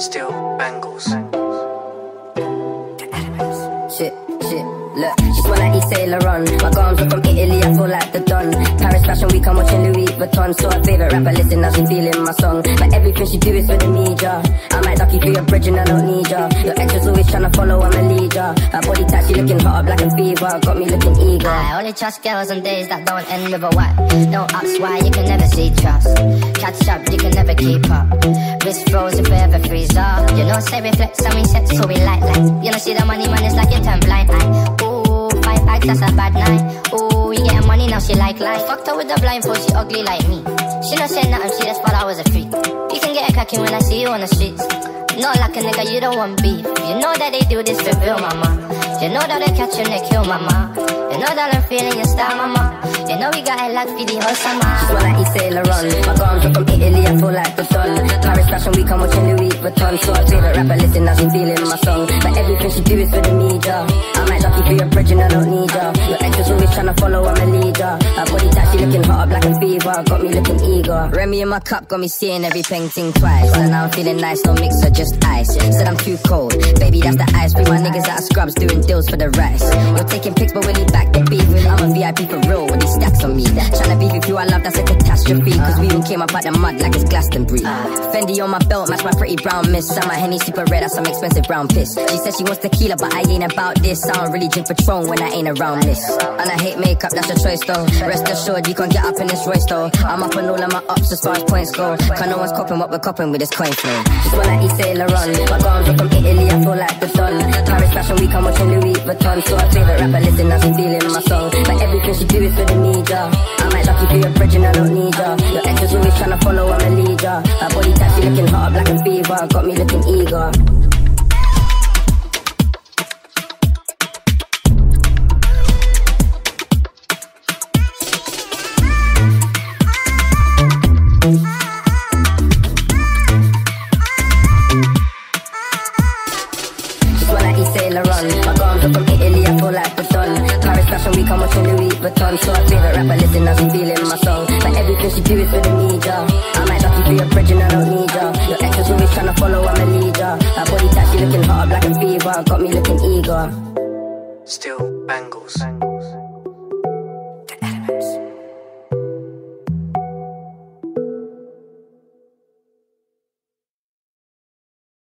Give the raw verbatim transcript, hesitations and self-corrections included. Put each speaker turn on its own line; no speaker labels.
Still bangles.
Shit, shit, look, she's one like Saint Laurent. My garms are from Italy, I feel like the Don. Paris Fashion Week, I'm watching Louis Vuitton. So her favourite rapper, listen, now she feeling my song. But everything she do is for the media. I might duck you through your bridge and I don't need ya. Your ex is always tryna follow, I'm a leader. Her body type, she looking hot, black and fever. Got me looking eager.
I only trust girls on days that don't end with a what. No ups, why you can never see trust. Catch up, you can never keep up. Wrist froze if we ever freeze up. You know, say we flex and we set so we light like. You know, see the money man, it's like you turn blind eye. Ooh, five bags, that's a bad night. Ooh, you getting money now, she like life. Fucked her with the blindfold, she ugly like me. She not say nothing, she just thought I was a freak. You can get it cracking when I see you on the streets. Not like a nigga, you don't want beef. You know that they do this for real, mama. You know that they catch you and they kill, mama. You know that I'm feeling your style, mama. You know we got it like for the whole summer.
She's one like Saint Laurent. My garms are from Italy, I feel like the Don. Paris Fashion Week, I'm watching Louis Vuitton. So her favourite rapper, listen, now she feeling my song. But everything she do is for the media. I might duck you through your bridge and I don't need ya. Your ex is always tryna follow, I'm a leader. Her body type, she looking hot, black and fever. Got me looking eager. Remy in my cup, got me seeing every painting twice. And now I'm feeling nice, no mixer, just ice. Said I'm too cold, baby, that's the ice. Bring my niggas out of scrubs, doing deals for the rice. You're taking pics, but when you back the beef, I'm a V I P for real with these stacks on me. Tryna beef with you, I love, that's a catastrophe. Cause we all came up out the mud like it's Glastonbury. Fendi on my belt, match my pretty brown miss. I'm a Henny super red, that's some expensive brown piss. She said she wants tequila, but I ain't about this. I don't really drink Patron when I ain't around this. And I hate makeup, that's your choice though. Rest assured, you can't get up in this Royce though. I'm up on all of my ups as far as points go. Cause no one's copping what we're copping with this coin flow. She's one like Saint Laurent. My garms are from Italy, I feel like the Don. Paris Fashion Week, I'm watching Louis Vuitton. So her favourite rapper, listen, now she feeling my song. But everything she do is for the media. I might duck you through your bridge and I don't need ya. Your ex is always tryna follow, I'm a leader. Her body type, she looking hot, black and fever. Got me looking eager. Saint Laurent. My garms are from Italy, I feel like the Don. Paris Fashion Week, I'm watching Louis Vuitton. So her favourite rapper, listen, now she feeling my song. But everything she do is for the media. I might duck you through your bridge and I don't need ya. Your ex is always tryna follow, I'm a leader. Her body type, she looking hot, black and fever. Got me looking eager.
Still bangles.